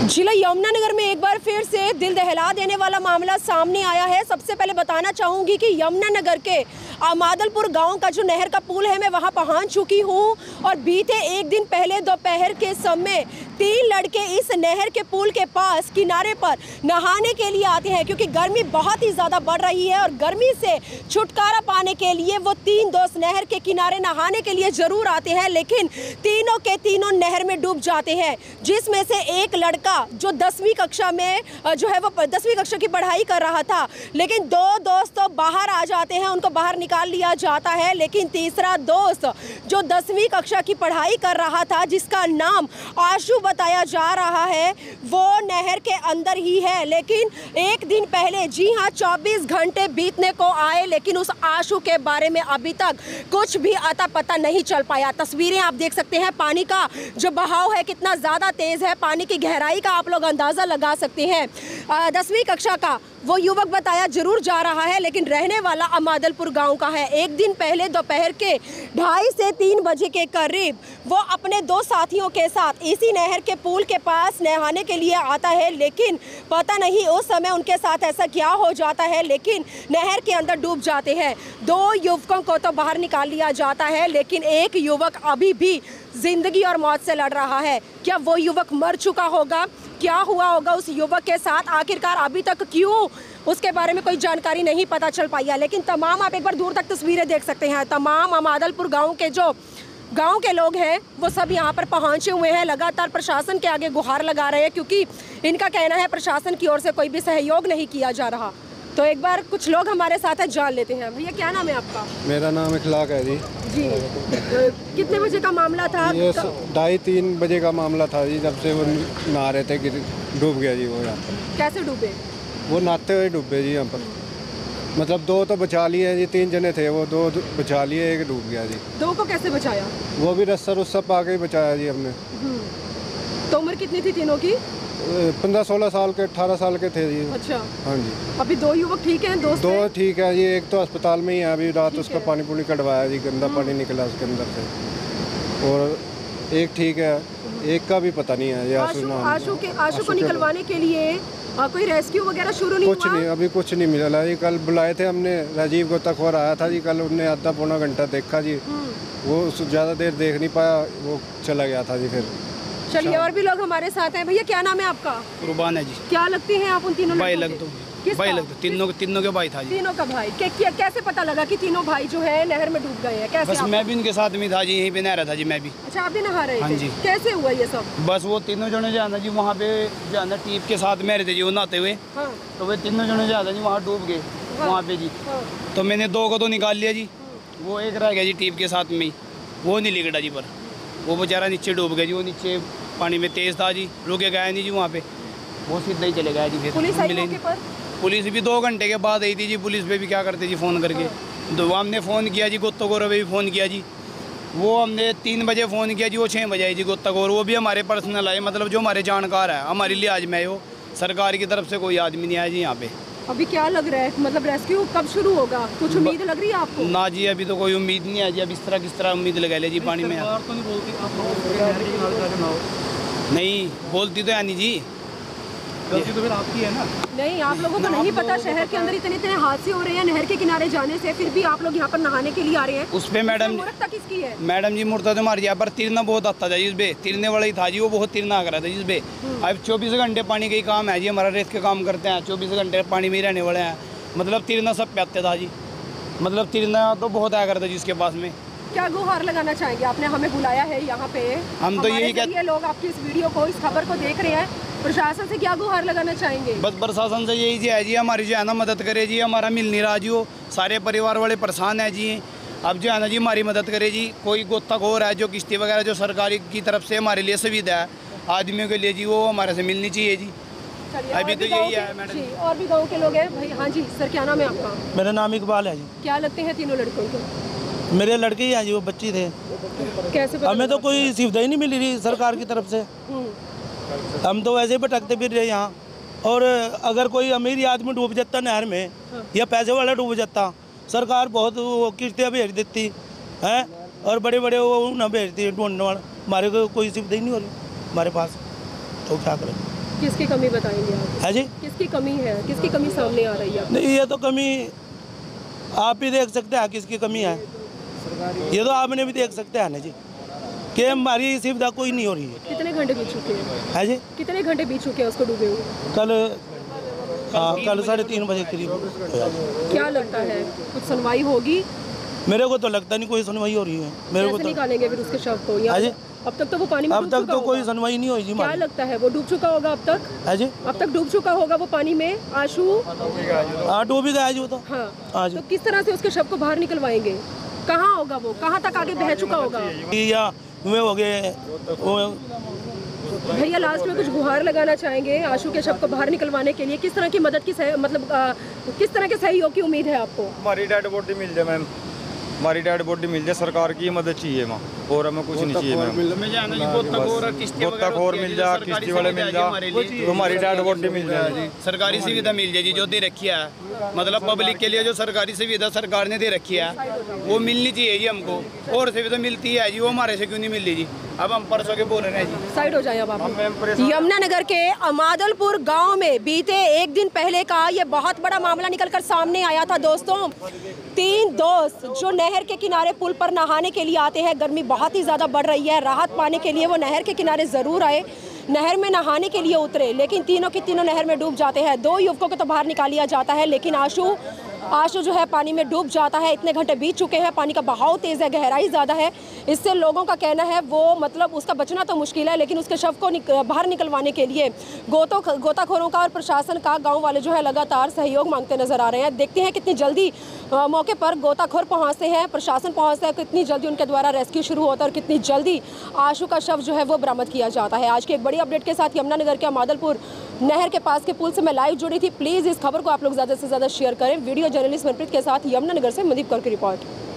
जिला यमुनानगर में एक बार फिर से दिल दहला देने वाला मामला सामने आया है। सबसे पहले बताना चाहूंगी कि यमुनानगर के मादलपुर गांव का जो नहर का पुल है, मैं वहां पहुंच चुकी हूं और बीते एक दिन पहले दोपहर के समय 3 लड़के इस नहर के पुल के पास किनारे पर नहाने के लिए आते हैं, क्योंकि गर्मी बहुत ही ज़्यादा बढ़ रही है और गर्मी से छुटकारा पाने के लिए वो 3 दोस्त नहर के किनारे नहाने के लिए ज़रूर आते हैं, लेकिन तीनों के तीनों नहर में डूब जाते हैं। जिसमें से एक लड़का जो 10वीं कक्षा में जो है वो 10वीं कक्षा की पढ़ाई कर रहा था, लेकिन 2 दोस्त तो बाहर आ जाते हैं, उनको बाहर निकाल लिया जाता है। लेकिन तीसरा दोस्त जो 10वीं कक्षा की पढ़ाई कर रहा था, जिसका नाम आशु बताया जा रहा है, वो नहर के अंदर ही है। लेकिन एक दिन पहले, जी हाँ, 24 घंटे बीतने को आए, लेकिन उस आशु के बारे में अभी तक कुछ भी अता पता नहीं चल पाया। तस्वीरें आप देख सकते हैं, पानी का जो बहाव है कितना ज़्यादा तेज़ है, पानी की गहराई का आप लोग अंदाज़ा लगा सकते हैं। 10वीं कक्षा का वो युवक बताया जरूर जा रहा है, लेकिन रहने वाला मादलपुर गांव का है। एक दिन पहले दोपहर के 2:30 से 3 बजे के करीब वो अपने 2 साथियों के साथ इसी नहर के पुल के पास नहाने के लिए आता है, लेकिन पता नहीं उस समय उनके साथ ऐसा क्या हो जाता है, लेकिन नहर के अंदर डूब जाते हैं। 2 युवकों को तो बाहर निकाल लिया जाता है, लेकिन एक युवक अभी भी जिंदगी और मौत से लड़ रहा है। क्या वो युवक मर चुका होगा? क्या हुआ होगा उस युवक के साथ? आखिरकार अभी तक क्यों उसके बारे में कोई जानकारी नहीं पता चल पाई है। लेकिन तमाम, आप एक बार दूर तक तस्वीरें देख सकते हैं, तमाम मादलपुर गांव के जो गांव के लोग हैं वो सब यहाँ पर पहुँचे हुए हैं, लगातार प्रशासन के आगे गुहार लगा रहे हैं, क्योंकि इनका कहना है प्रशासन की ओर से कोई भी सहयोग नहीं किया जा रहा। तो एक बार कुछ लोग हमारे साथ है, जान लेते हैं। भैया, क्या नाम है आपका? मेरा नाम इखलाक है जी। कितने बजे का मामला था? ये 2:30-3 बजे का मामला था जी, जब से वो नहा रहे थे कि डूब गया जी वो यहाँ पर। कैसे डूबे? वो नहाते हुए डूबे जी यहाँ पर। मतलब 2 तो बचा लिए जी, 3 जने थे, वो 2 बचा लिए, 1 डूब गया जी। 2 को कैसे बचाया? वो भी रस्सा पा के ही बचाया जी हमने। तो उम्र कितनी थी तीनों की? 15-16 साल के, 18 साल के थे जी। अच्छा, हाँ जी। अभी 2 युवक ठीक हैं? 2 ठीक है जी, एक तो अस्पताल में ही है अभी, रात उसका पानी पूनी कटवाया जी, गंदा पानी निकला उसके अंदर से, और एक ठीक है, एक का भी पता नहीं है। आशु को निकलवाने के लिए कोई रेस्क्यू वगैरह शुरू नहीं हुआ? कुछ नहीं, अभी कुछ नहीं मिला जी। कल बुलाए थे हमने, राजीव गोताखोर आया था जी, कल उनने आधा पौना घंटा देखा जी, वो ज़्यादा देर देख नहीं पाया, वो चला गया था जी। फिर चलिए, और भी लोग हमारे साथ हैं। भैया, क्या नाम है आपका? कुर्बान है जी। क्या लगते हैं आप उन तीनों? भाई लगते, भाई लगते, तीनों के भाई था जी। तीनों का भाई? कैसे पता लगा कि तीनों भाई जो है नहर में डूब गए हैं? कैसे? बस मैं भी उनके साथ में था जी, यहीं पे नहा रहा था जी मैं भी। अच्छा, आप भी नहा रहे थे? हाँ जी। कैसे हुआ ये सब? बस वो तीनों जने जाना जी, वहाँ पे जाना टीप के साथ में रहते जी, वो नहाते हुए। हाँ। तो वे तीनों जने जाना जी, वहाँ डूब गए। हाँ। वहाँ पे जी। हाँ। तो मैंने 2 को तो निकाल लिया जी, वो एक रह गया जी टीप के साथ में ही, वो नहीं लिकड़ा जी, पर वो बेचारा नीचे डूब गया जी। वो नीचे पानी में तेज़ था जी, रुके गया नहीं जी वहाँ पे, वो सीधा ही चले गया जी। फिर पुलिस आई मौके पर? पुलिस भी 2 घंटे के बाद आई थी जी। पुलिस पे भी क्या करते जी, फ़ोन करके। तो हमने फ़ोन किया जी, गोताखोर पे भी फ़ोन किया जी, वो हमने 3 बजे फ़ोन किया जी, वो 6 बजे आई जी गोताखोर। वो भी हमारे पर्सनल आए, मतलब जो हमारे जानकार है, हमारे लिहाज में वो सरकार की तरफ से कोई आदमी नहीं आया जी यहाँ पे। अभी क्या लग रहा है, मतलब रेस्क्यू कब शुरू होगा? कुछ उम्मीद लग रही है आपको? ना जी, अभी तो कोई उम्मीद नहीं है जी। अब इस तरह किस तरह उम्मीद लगा ले जी पानी में? नहीं बोलती तो है नहीं जी, गलती तो फिर आपकी है ना। नहीं, आप लोगों को नहीं पता शहर के अंदर इतने हादसे हो रहे हैं नहर के किनारे जाने से, फिर भी आप लोग यहाँ पर नहाने के लिए आ रहे हैं? उस पे मैडम किसकी है? मैडम जी मुर्ता तो हमारे यहाँ पर तीरना बहुत आता था जी, उसपे तीरने वाला ही था जी, वो बहुत तीरना कर रहा था जिसपे। अब 24 घंटे पानी का ही काम है जी, हमारा रेत के काम करते हैं, 24 घंटे पानी में ही रहने वाले हैं। मतलब तीरना सब पे आते था जी, मतलब तीरना तो बहुत आया करता जी उसके पास में। क्या गुहार लगाना चाहेंगे? आपने हमें बुलाया है यहाँ पे, हम तो यही कहते, लोग आपकी इस वीडियो को, इस खबर को देख रहे हैं, प्रशासन से क्या गुहार लगाना चाहेंगे? बस प्रशासन से यही जी है जी, हमारी जो है ना मदद करे जी, हमारा मिल नहीं रहा जी, वो सारे परिवार वाले परेशान है जी। अब जो है ना जी हमारी मदद करे जी, कोई गोताखोर है जो किश्ती वगैरह जो सरकारी की तरफ से हमारे लिए सुविधा है आदमियों के लिए जी, वो हमारे से मिलनी चाहिए जी। अभी तो यही है मैडम। और भी गाँव के लोग हैं भाई? हाँ जी सर, क्या नाम है आपका? मेरा नाम इकबाल है जी। क्या लगते हैं तीनों लड़कों को? मेरे लड़के ही हैं जी, वो बच्चे थे। कैसे? हमें तो कोई सुविधा ही नहीं मिली रही सरकार की तरफ से, हम तो वैसे ही भटकते फिर रहे यहाँ। और अगर कोई अमीर आदमी डूब जाता नहर में, या पैसे वाला डूब जाता, सरकार बहुत किश्तियाँ भेज देती है, और बड़े बड़े वो न भेजती ढूंढने वाले। हमारे को कोई सुविधा ही नहीं हो रही हमारे पास, तो क्या करें? किसकी कमी बताएंगे आप? है जी। किसकी कमी है, किसकी कमी सामने आ रही है? नहीं, ये तो कमी आप ही देख सकते हैं किसकी कमी है। ये तो आपने भी देख सकते हैं ना जी कि हमारी सुविधा कोई नहीं हो रही है। कितने घंटे बीत चुके हैं? है जी। कितने घंटे बीत चुके हैं उसको डूबे हुए? कल 3:30 बजे करीब। क्या लगता है कुछ सुनवाई होगी? मेरे को तो लगता नहीं कोई सुनवाई हो रही है। मेरे को कैसे तो निकालेंगे फिर उसके शव को? है जी। अब तक तो वो पानी में अब डूब तक चुका तो होगा। कोई सुनवाई नहीं हुई जी क्या हमारी। लगता है वो डूब चुका होगा अब तक? है जी। अब तक डूब चुका होगा वो पानी में आशु? हाँ, डूब ही गया जी वो तो। हाँ। हाँ तो जी। किस तरह से उसके शव को बाहर निकलवाएंगे? कहाँ होगा वो? कहाँ तक आगे बह चुका होगा? या वे हो गए वो भैया लास्ट में कुछ गुहार लगाना चाहेंगे आशु के शव को बाहर निकलवाने के लिए? किस तरह की मदद की किस तरह के सहयोग की उम्मीद है आपको? हमारी डेड बॉडी मिल जाए मैम, हमारी डेड बॉडी मिल जाए। सरकार की मदद चाहिए माँ, और हमें कुछ नहीं चाहिए मैम। गोताखोर मिल जाए, किश्ती वाले मिल जाए, तो हमारी डेड बॉडी मिल जाए जी। सरकारी सुविधा मिल जाए जी, जो दे रखी है, मतलब पब्लिक के लिए जो सरकारी सुविधा सरकार ने दे रखी है वो मिलनी चाहिए जी हमको। और सुविधा मिलती है जी, वो हमारे से क्यों नहीं मिल रही जी? अब हम परसों के बोल रहे हैं जी। साइड हो जाए अब आप। यमुनानगर के अमादलपुर गांव में बीते एक दिन पहले का ये बहुत बड़ा मामला निकलकर सामने आया था दोस्तों। 3 दोस्त जो नहर के किनारे पुल पर नहाने के लिए आते हैं, गर्मी बहुत ही ज़्यादा बढ़ रही है, राहत पाने के लिए वो नहर के किनारे ज़रूर आए, नहर में नहाने के लिए उतरे, लेकिन तीनों की तीनों नहर में डूब जाते हैं। 2 युवकों को तो बाहर निकाल लिया जाता है, लेकिन आशु जो है पानी में डूब जाता है। इतने घंटे बीत चुके हैं, पानी का बहाव तेज़ है, गहराई ज़्यादा है, इससे लोगों का कहना है वो मतलब उसका बचना तो मुश्किल है, लेकिन उसके शव को बाहर निकलवाने के लिए गोताखोरों का और प्रशासन का गांव वाले जो है लगातार सहयोग मांगते नजर आ रहे हैं। देखते हैं कितनी जल्दी मौके पर गोताखोर पहुंचते हैं, प्रशासन पहुंचता है, कितनी जल्दी उनके द्वारा रेस्क्यू शुरू होता है और कितनी जल्दी आशु का शव जो है वो बरामद किया जाता है। आज की एक बड़ी अपडेट के साथ यमुनानगर के अमादलपुर नहर के पास के पुल से मैं लाइव जुड़ी थी। प्लीज़ इस खबर को आप लोग ज़्यादा से ज़्यादा शेयर करें। वीडियो जर्नलिस्ट मनप्रीत के साथ यमुनानगर से मनदीप कौर की रिपोर्ट।